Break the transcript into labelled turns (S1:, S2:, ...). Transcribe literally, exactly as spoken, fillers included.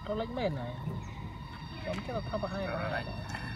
S1: Rolex mền này giống cái là thấp hai
S2: Rolex